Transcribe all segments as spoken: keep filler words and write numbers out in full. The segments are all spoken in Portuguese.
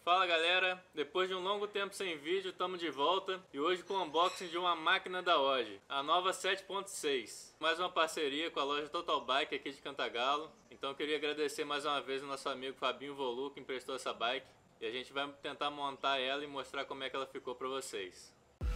Fala galera, depois de um longo tempo sem vídeo, estamos de volta e hoje com o unboxing de uma máquina da O G, a nova sete ponto seis. Mais uma parceria com a loja Total Bike aqui de Cantagalo. Então eu queria agradecer mais uma vez ao nosso amigo Fabinho Volu que emprestou essa bike e a gente vai tentar montar ela e mostrar como é que ela ficou para vocês.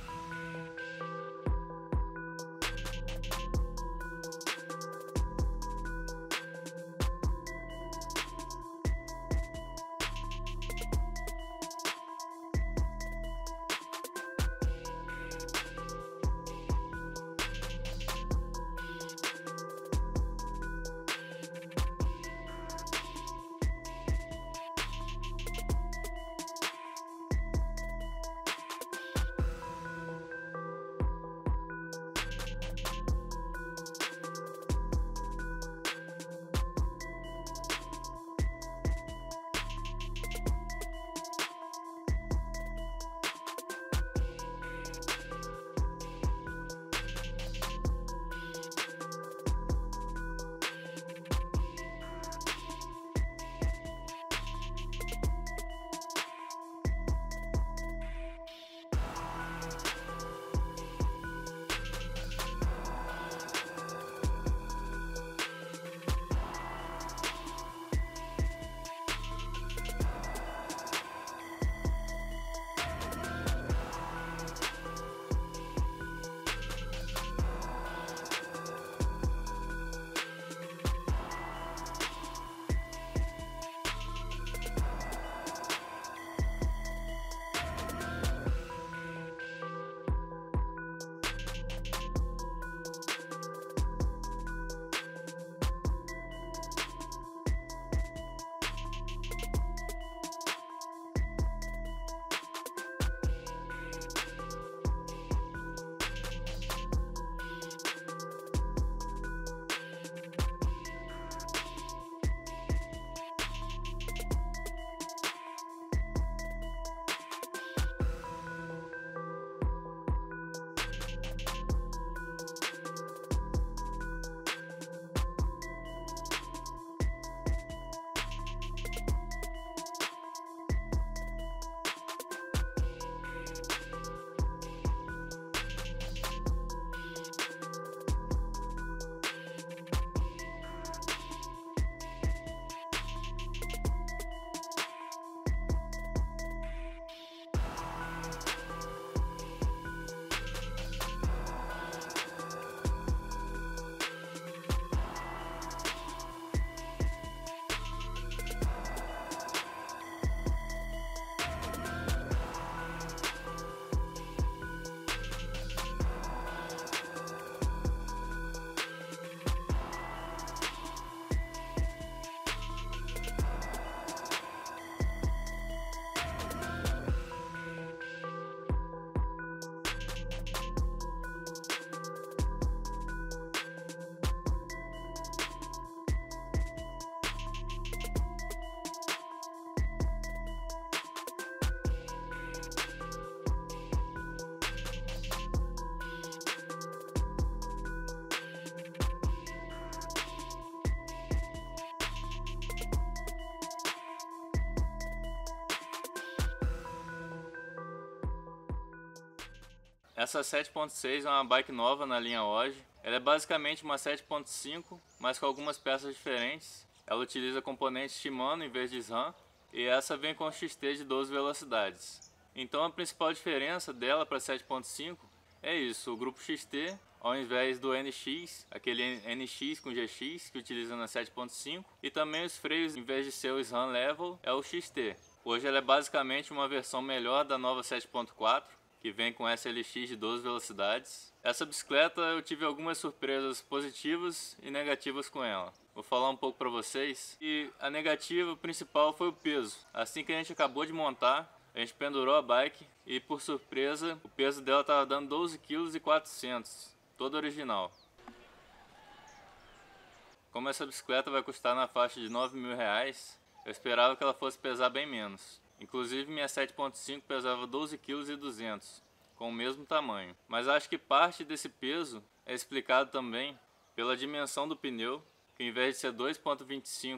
Essa sete ponto seis é uma bike nova na linha O G. Ela é basicamente uma sete ponto cinco, mas com algumas peças diferentes. Ela utiliza componentes Shimano em vez de SRAM e essa vem com X T de doze velocidades. Então a principal diferença dela para a sete ponto cinco é isso, o grupo X T ao invés do N X, aquele N X com G X que utiliza na sete ponto cinco, e também os freios, em vez de ser o SRAM Level, é o X T. Hoje ela é basicamente uma versão melhor da nova sete ponto quatro, que vem com S L X de doze velocidades. Essa bicicleta eu tive algumas surpresas positivas e negativas com ela. Vou falar um pouco para vocês. E a negativa principal foi o peso. Assim que a gente acabou de montar, a gente pendurou a bike e por surpresa o peso dela estava dando doze vírgula quatrocentos quilos, toda original. Como essa bicicleta vai custar na faixa de nove mil reais, eu esperava que ela fosse pesar bem menos. Inclusive minha sete ponto cinco pesava doze vírgula duzentos quilos, com o mesmo tamanho. Mas acho que parte desse peso é explicado também pela dimensão do pneu, que em vez de ser dois vírgula vinte e cinco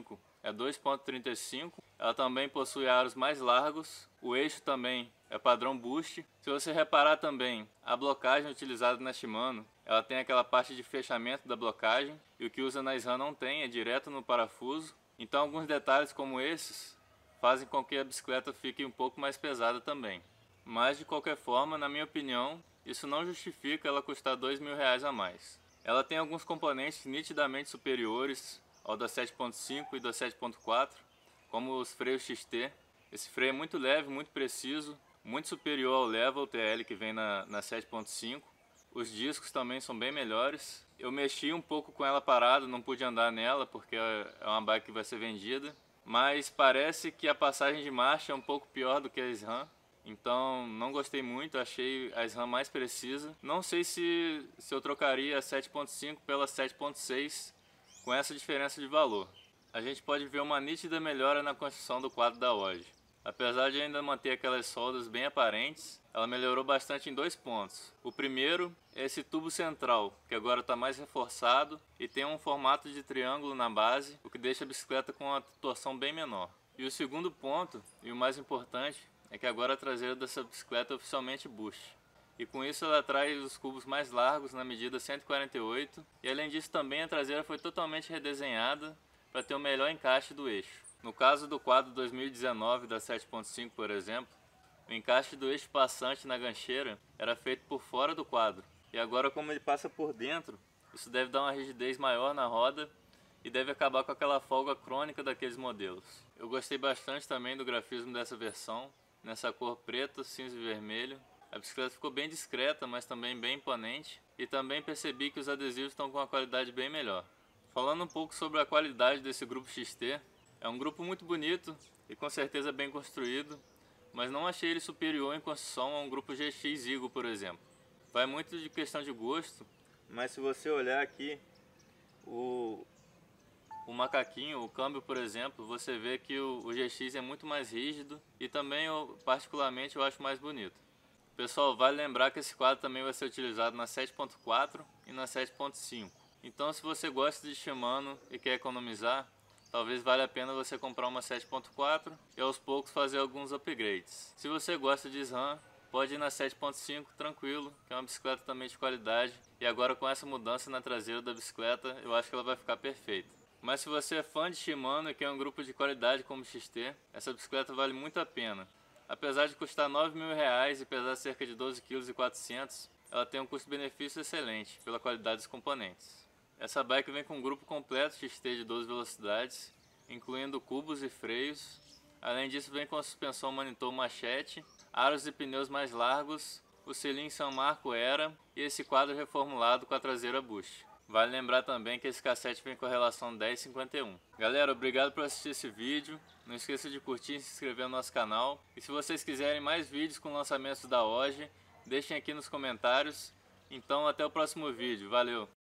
é dois ponto trinta e cinco. Ela também possui aros mais largos. O eixo também é padrão Boost. Se você reparar também, a blocagem utilizada na Shimano, ela tem aquela parte de fechamento da blocagem, e o que usa na S R A M não tem, é direto no parafuso. Então alguns detalhes como esses fazem com que a bicicleta fique um pouco mais pesada também. Mas de qualquer forma, na minha opinião, isso não justifica ela custar dois mil reais a mais. Ela tem alguns componentes nitidamente superiores ao da sete ponto cinco e da sete ponto quatro, como os freios X T. Esse freio é muito leve, muito preciso, muito superior ao Level T L que vem na, na sete ponto cinco. Os discos também são bem melhores. Eu mexi um pouco com ela parada, não pude andar nela porque é uma bike que vai ser vendida. Mas parece que a passagem de marcha é um pouco pior do que a S R A M. Então não gostei muito, achei a S R A M mais precisa. Não sei se, se eu trocaria a sete ponto cinco pela sete ponto seis com essa diferença de valor. A gente pode ver uma nítida melhora na construção do quadro da Oge. Apesar de ainda manter aquelas soldas bem aparentes, ela melhorou bastante em dois pontos. O primeiro é esse tubo central, que agora está mais reforçado e tem um formato de triângulo na base, o que deixa a bicicleta com uma torção bem menor. E o segundo ponto, e o mais importante, é que agora a traseira dessa bicicleta é oficialmente Boost. E com isso ela traz os cubos mais largos na medida cento e quarenta e oito, e além disso também a traseira foi totalmente redesenhada para ter o melhor encaixe do eixo. No caso do quadro dois mil e dezenove da sete ponto cinco, por exemplo, o encaixe do eixo passante na gancheira era feito por fora do quadro. E agora, como ele passa por dentro, isso deve dar uma rigidez maior na roda e deve acabar com aquela folga crônica daqueles modelos. Eu gostei bastante também do grafismo dessa versão, nessa cor preto, cinza e vermelho. A bicicleta ficou bem discreta, mas também bem imponente. E também percebi que os adesivos estão com uma qualidade bem melhor. Falando um pouco sobre a qualidade desse grupo X T, é um grupo muito bonito e com certeza bem construído, mas não achei ele superior em construção a um grupo G X Eagle, por exemplo. Vai muito de questão de gosto, mas se você olhar aqui, o, o macaquinho, o câmbio, por exemplo, você vê que o, o G X é muito mais rígido e também, eu, particularmente, eu acho mais bonito. Pessoal, vale lembrar que esse quadro também vai ser utilizado na sete ponto quatro e na sete ponto cinco. Então, se você gosta de Shimano e quer economizar, talvez valha a pena você comprar uma sete ponto quatro e aos poucos fazer alguns upgrades. Se você gosta de S R A M, pode ir na sete ponto cinco tranquilo, que é uma bicicleta também de qualidade. E agora com essa mudança na traseira da bicicleta, eu acho que ela vai ficar perfeita. Mas se você é fã de Shimano e quer um grupo de qualidade como X T, essa bicicleta vale muito a pena. Apesar de custar nove mil reais e pesar cerca de doze vírgula quatrocentos quilos, ela tem um custo-benefício excelente pela qualidade dos componentes. Essa bike vem com um grupo completo X T de doze velocidades, incluindo cubos e freios. Além disso, vem com a suspensão Manitou Machete, aros e pneus mais largos, o selim São Marco Era e esse quadro reformulado com a traseira Boost. Vale lembrar também que esse cassete vem com a relação dez cinquenta e um. Galera, obrigado por assistir esse vídeo. Não esqueça de curtir e se inscrever no nosso canal. E se vocês quiserem mais vídeos com lançamentos da Oge, deixem aqui nos comentários. Então até o próximo vídeo. Valeu!